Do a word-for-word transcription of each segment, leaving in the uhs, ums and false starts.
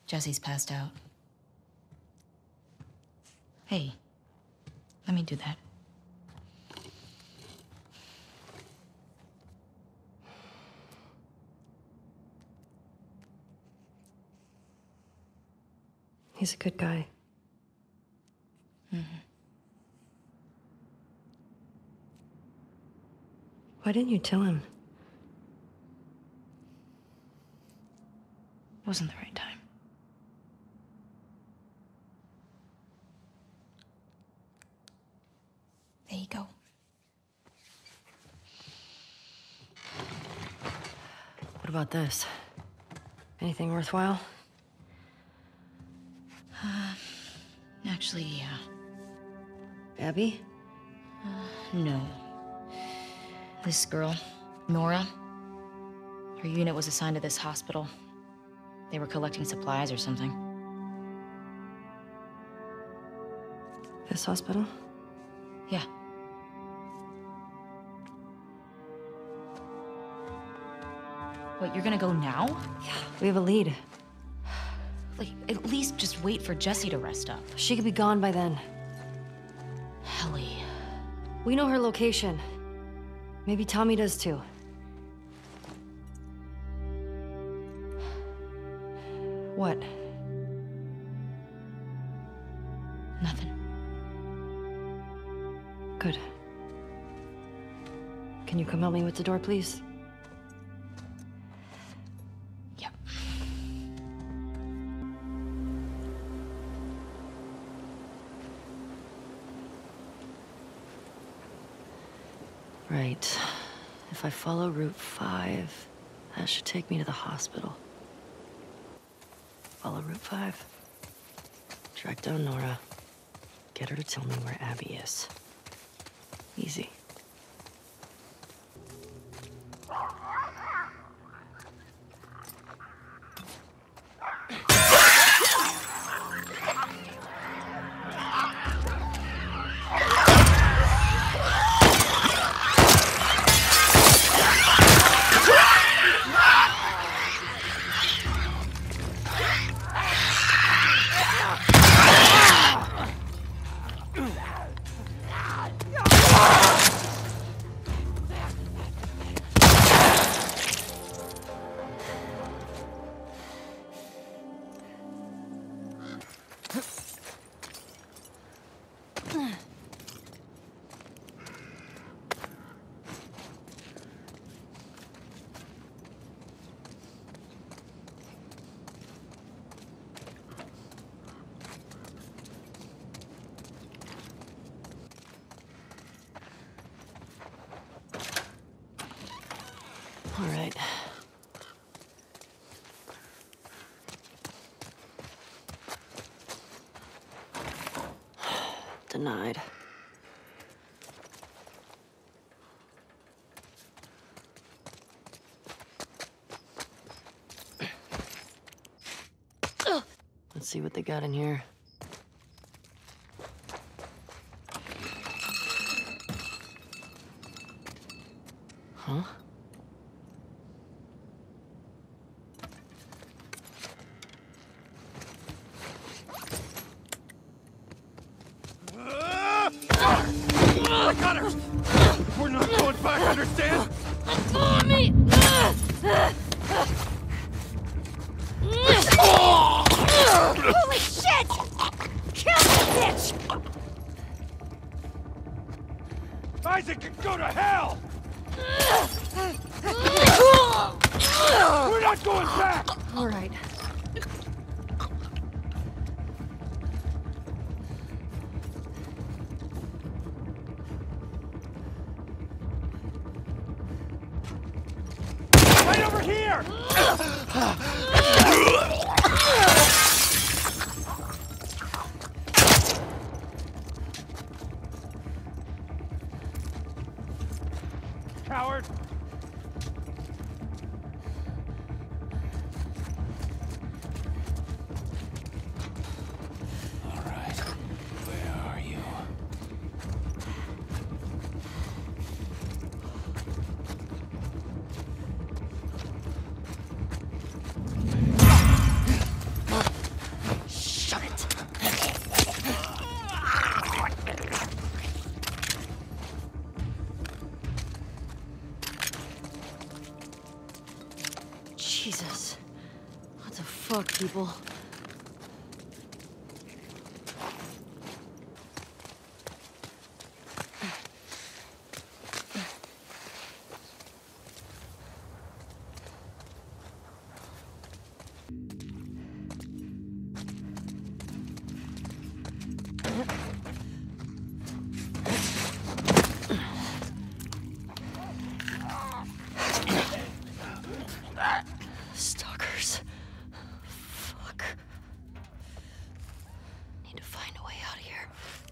Jesse's passed out. Hey, let me do that. He's a good guy. Mm-hmm. Why didn't you tell him? Wasn't the right time. There you go. What about this? Anything worthwhile? Uh, actually, yeah. Abby? Uh, no. This girl, Nora, her unit was assigned to this hospital. They were collecting supplies or something. This hospital? Yeah. What, you're gonna go now? Yeah, we have a lead. Like, at least just wait for Jessie to rest up. She could be gone by then. Ellie. We know her location. Maybe Tommy does too. What? Nothing. Good. Can you come help me with the door, please? Yep. Right. If I follow Route five, that should take me to the hospital. Follow Route five. Track down Nora. Get her to tell me where Abby is. Easy. All right. Denied. Let's see what they got in here. Huh? I got her! We're not going back, understand? Tommy! Holy shit! Kill the bitch! Isaac can go to hell! We're not going back! All right. Right over here! Coward! All right, where are you? Jesus. What the fuck, people? Stalkers. Fuck. Need to find a way out of here.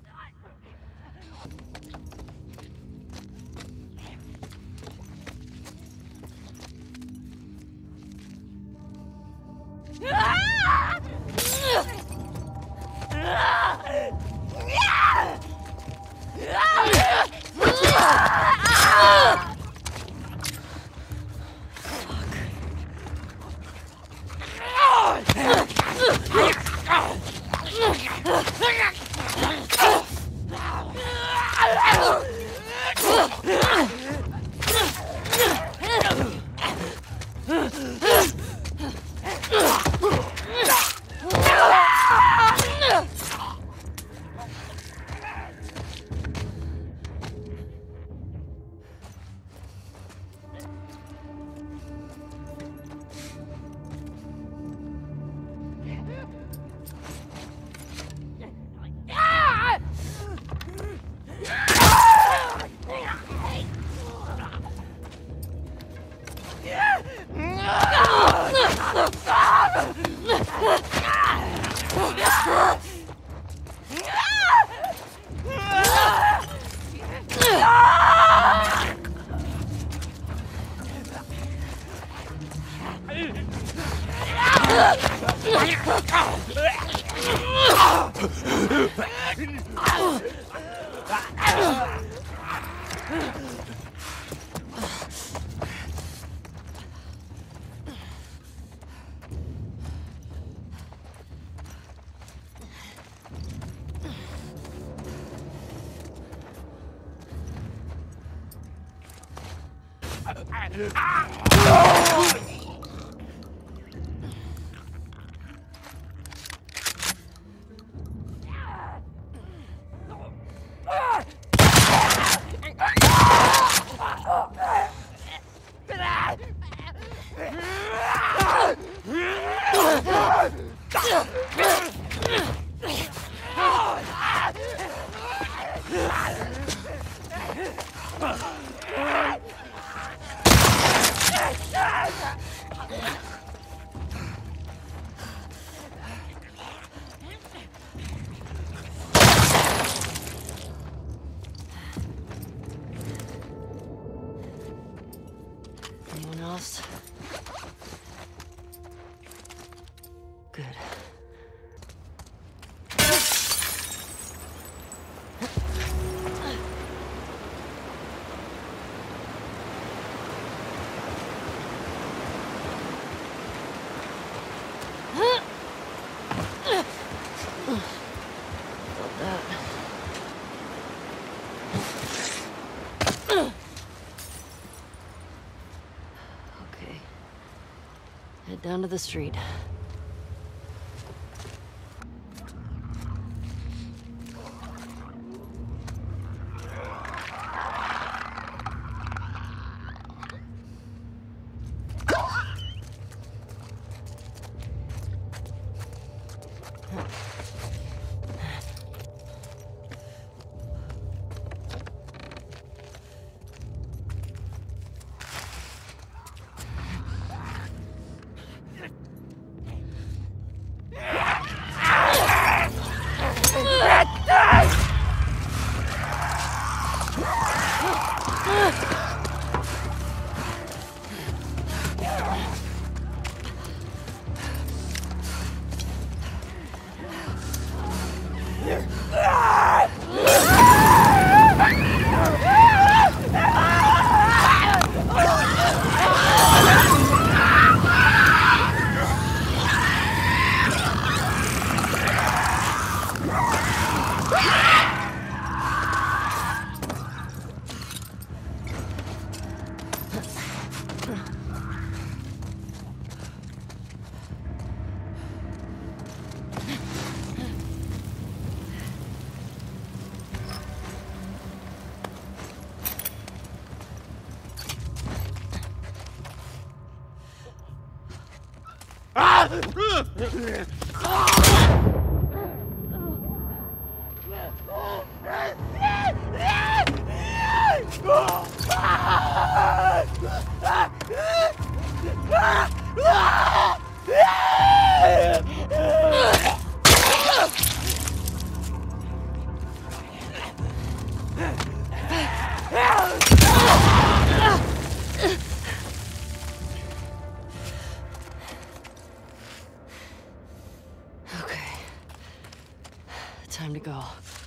Anyone else? Good. Okay. Head down to the street. Okay. Time to go.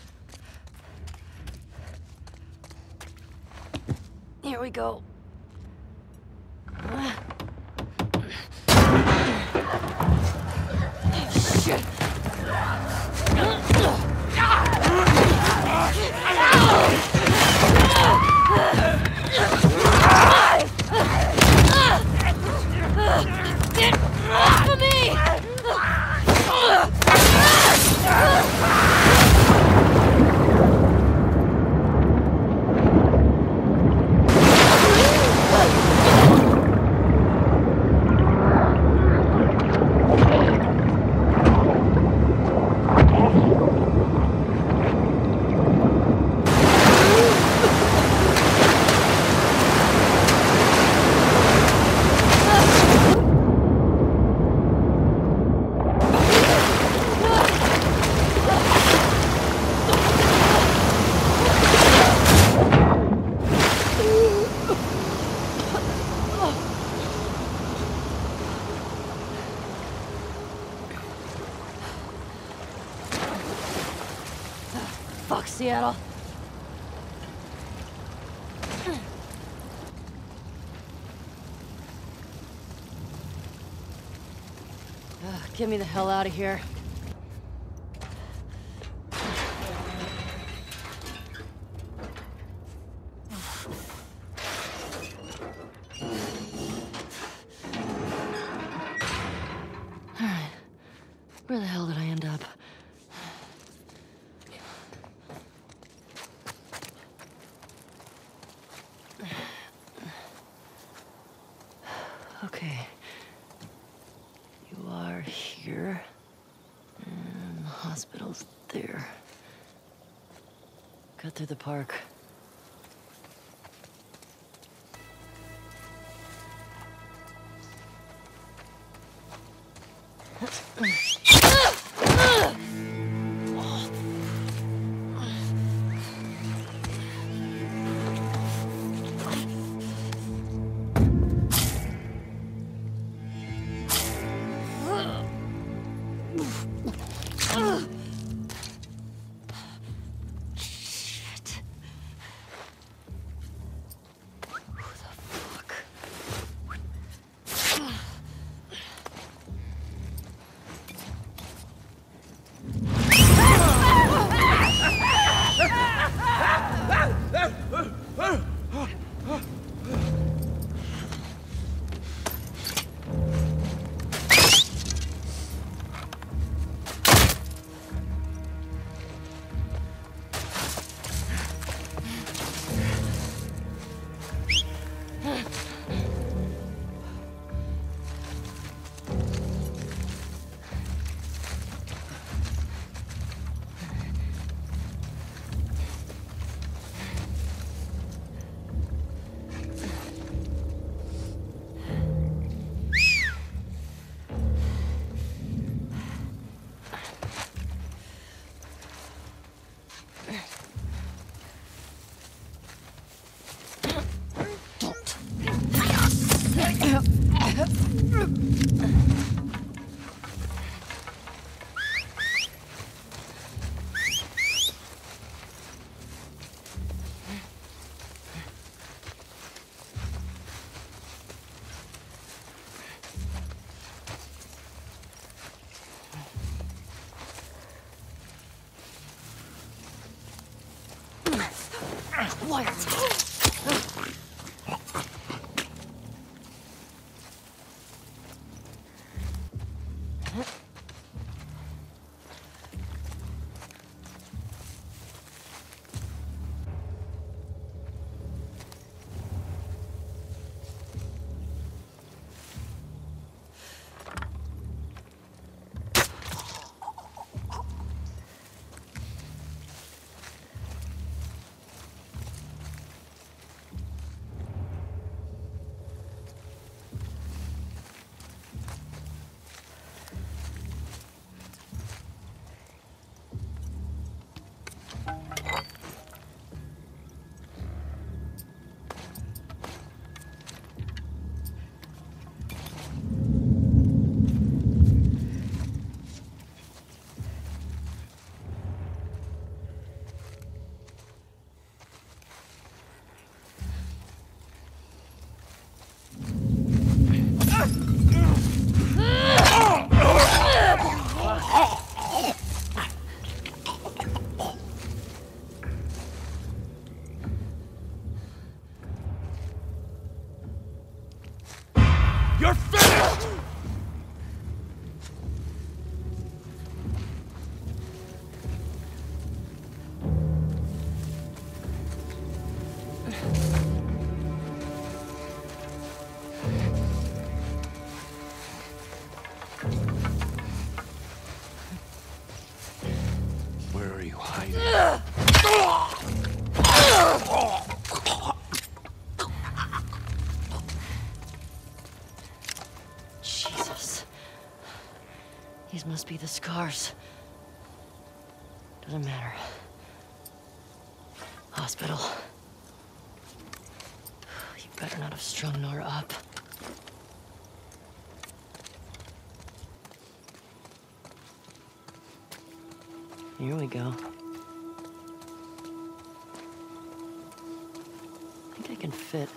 Here we go. Shit. Get off of me! Fuck, Seattle. Ugh, get me the hell out of here. All right. Where the hell did I end up? Okay. You are here. And the hospital's there. Cut through the park. Shit. Who the fuck? You're finished! Where are you hiding? Jesus. These must be the scars. Doesn't matter. Hospital. You better not have strung Nora up. Here we go. I think I can fit.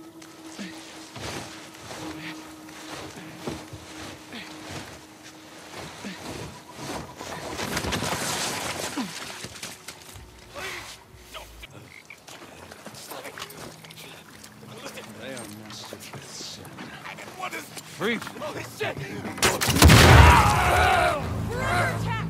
Freeze! Holy shit! We're under attack!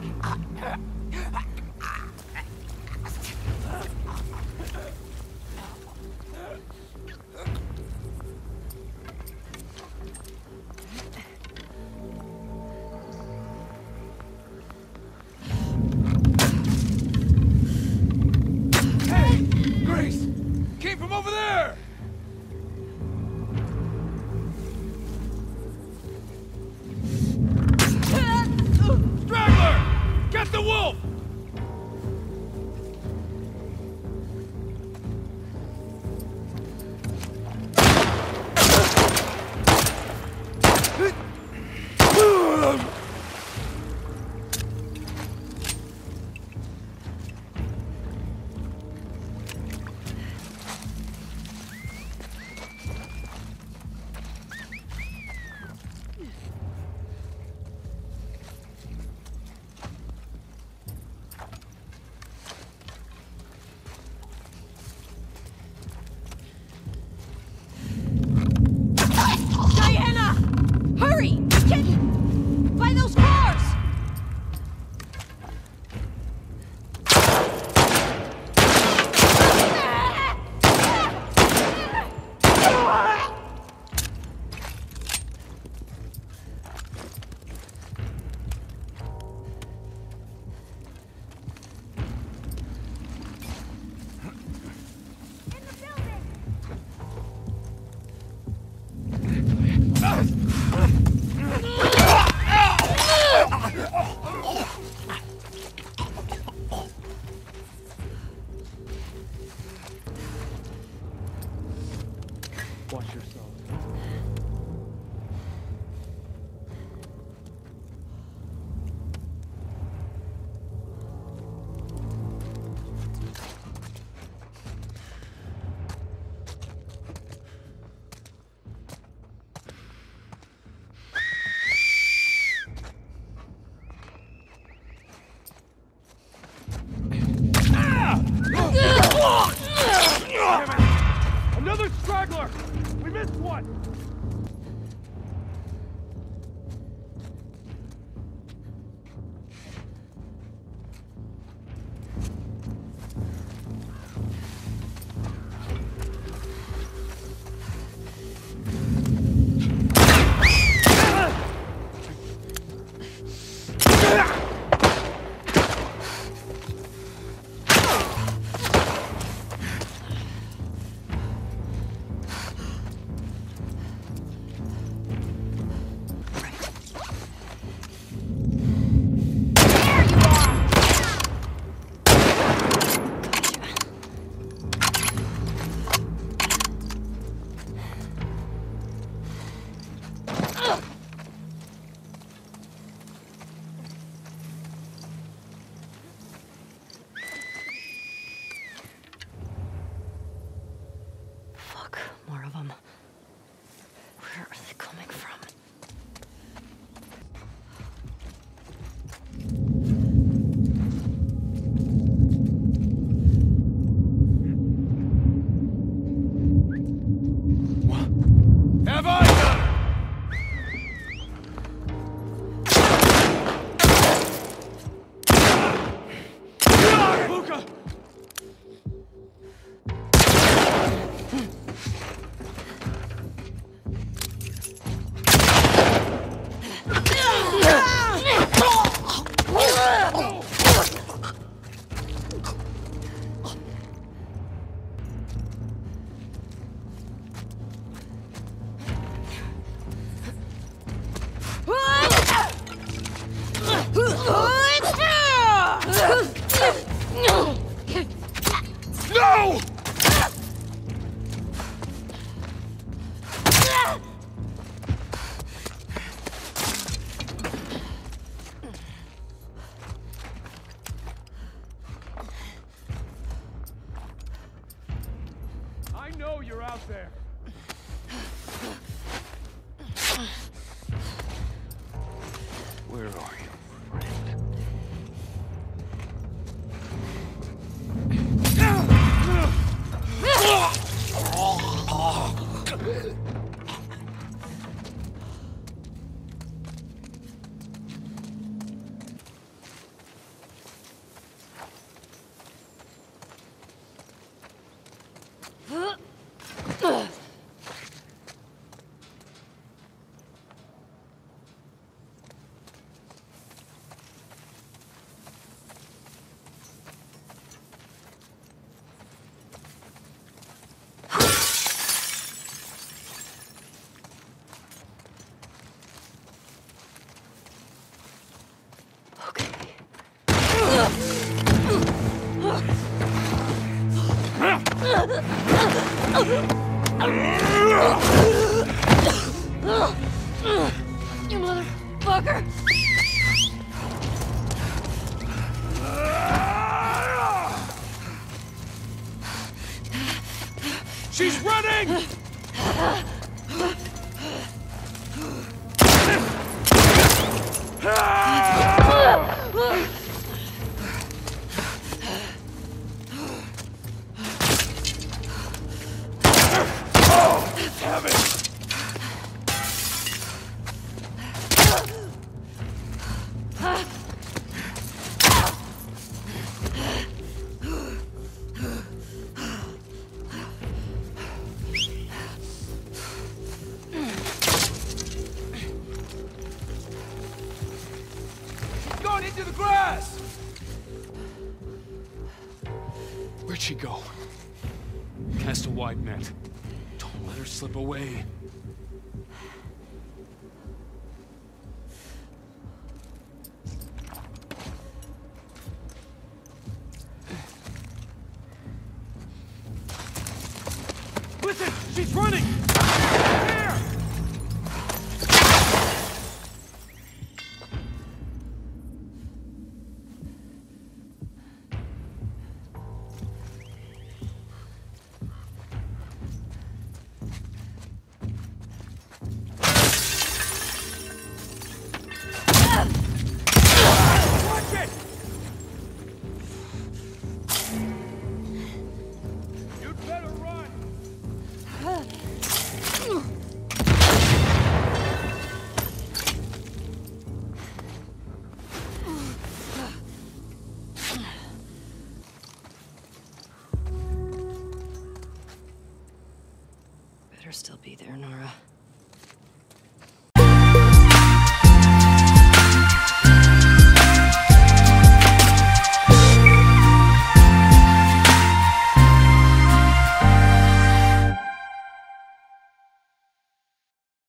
Hey! Grace! Came from over there! Straggler! Get the wolf! Diana! Hurry! Get by those cars! Watch yourself. Another straggler! We missed one! No! I know you're out there. Where are you, friend? You motherfucker! She's running! Damn it! Going into the grass! Where'd she go? Cast a wide net. Don't let her slip away. Listen! She's running!